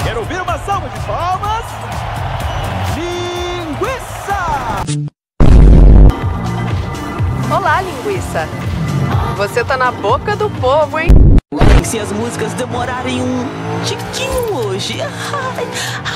Quero ouvir uma salva de palmas. Linguiça! Olá, linguiça. Você tá na boca do povo, hein? E se as músicas demorarem um tiquinho hoje? Ai,